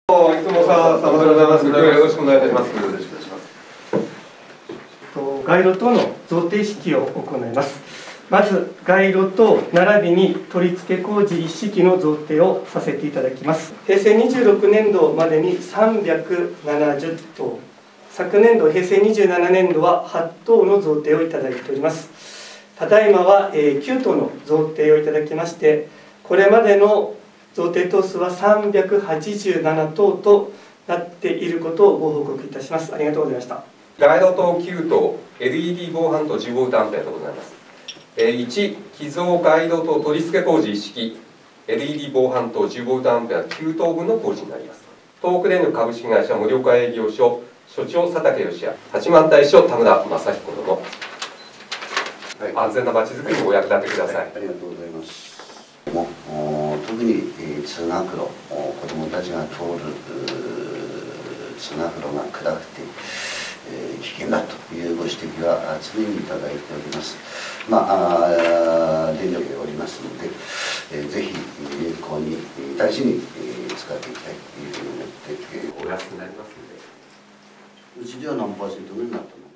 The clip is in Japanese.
いつもさ、おはようございます。今日はよろしくお願いいたします。よろしくお願いします。 街路灯の贈呈式を行います。まず街路灯並びに取り付け工事一式の贈呈をさせていただきます。平成26年度までに370灯、昨年度平成27年度は8灯の贈呈をいただいております。ただいまは9灯の贈呈をいただきまして、これまでの贈呈灯数は387灯となっていることをご報告いたします。ありがとうございました。 街路灯9灯、LED 防犯灯15アンペアでございます。1、寄贈街路灯取り付け工事一式、LED 防犯灯15アンペア9灯分の工事になります。東北電力株式会社盛岡営業所所長佐竹義也、八幡大使田村正彦殿、安全なまちづくりにお役立てください。 ありがとうございます。特に通学路、子どもたちが通る通学路が暗くて、危険だというご指摘は常にいただいております。電力でおりますので、ぜひ有効に大事に使っていきたいというふうに思ってお安くなりますので。 うちでは何%ぐらいになったの？